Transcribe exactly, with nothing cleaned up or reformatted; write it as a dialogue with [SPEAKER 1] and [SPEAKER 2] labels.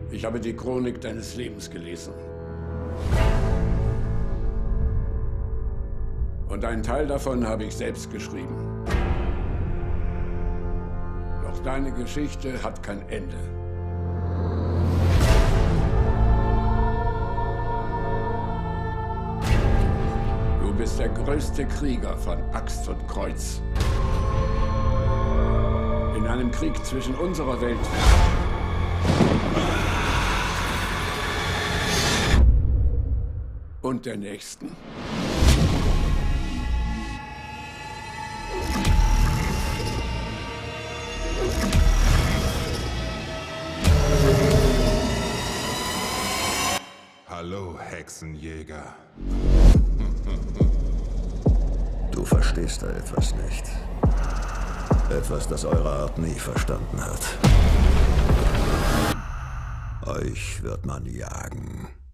[SPEAKER 1] Ich habe die Chronik deines Lebens gelesen. Und einen Teil davon habe ich selbst geschrieben. Doch deine Geschichte hat kein Ende. Du bist der größte Krieger von Axt und Kreuz. In einem Krieg zwischen unserer Welt und der nächsten.
[SPEAKER 2] Hallo, Hexenjäger.
[SPEAKER 3] Du verstehst da etwas nicht. Etwas, das eure Art nie verstanden hat. Euch wird man jagen.